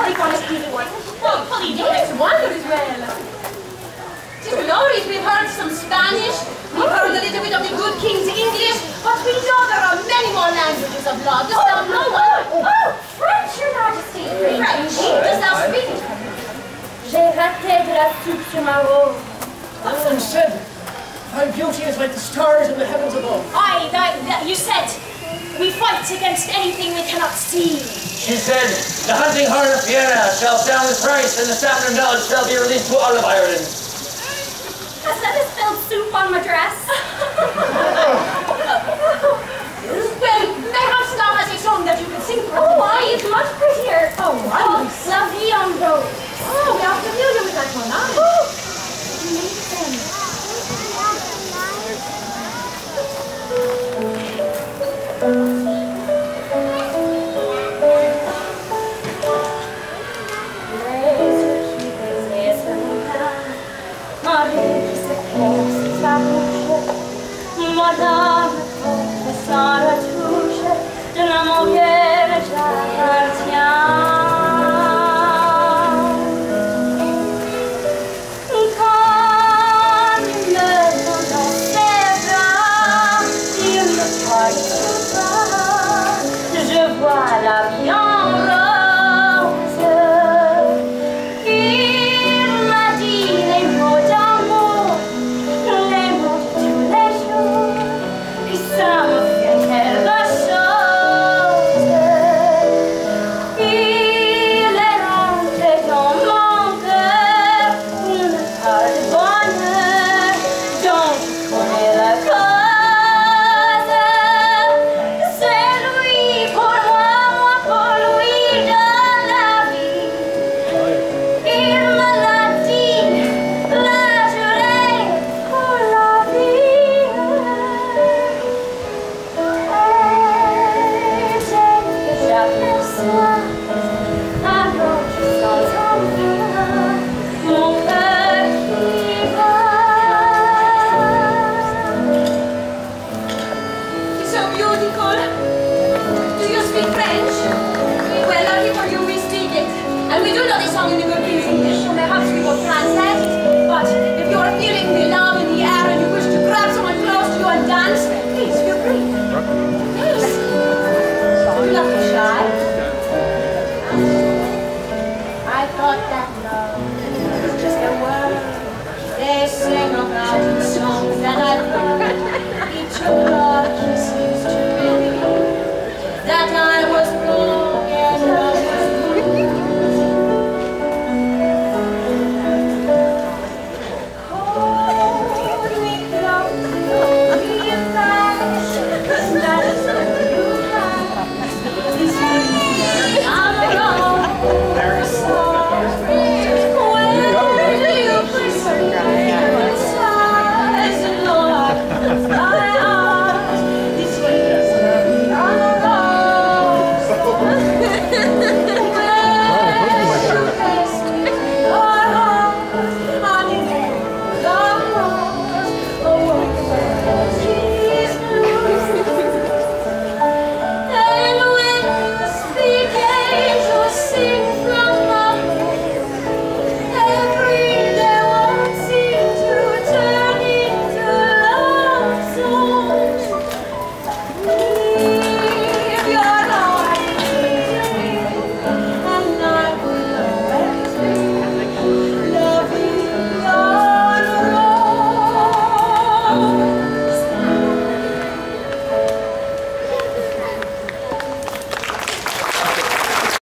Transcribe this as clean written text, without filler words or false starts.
take on a easy one. Oh, Polly, Yes, wonder as well. Glories, we've heard some Spanish, we've heard a little bit of the good king's English, but we know there are many more languages of law. Dost thou know one? Oh, French, your Majesty. French. Dost thou speak it? J'ai raté de la soupe sur ma robe. And said, thy beauty is like the stars in the heavens above. Aye, you said, we fight against anything we cannot see. She said, the hunting horn of Vienna shall sound its price, and the salmon dog shall be released to all of Ireland. Has that spilled soup on my dress? Well, perhaps thou hast a song that you can sing for us. Oh, aye, it's much prettier. Oh, La vie en rose. Oh, we are familiar with that one, aren't we? Madame, sans la touche de l'amour qu'elle j'appartient. Quand il me prend dans ses bras, il me porte pas, je vois la vie en rose. Il m'a dit les mots d'amour, les mots de tous les jours, et ça me fait quelque chose. Il est rentré dans mon cœur une part de bonheur dont je connais la cause. C'est lui pour moi, moi pour lui dans la vie. Il me l'a dit, la juré pour la vie. Et j'ai j'aperçois, alors je sens enfin mon cœur qui bat. It's so beautiful. Do you speak French? Well, lucky for you, we speak it. And we do know the song in the good king's English, so perhaps we will translate it. But if you are feeling the love in the air and you wish to grab someone close to you and dance, please feel free. Yes. Do not be shy. I thought that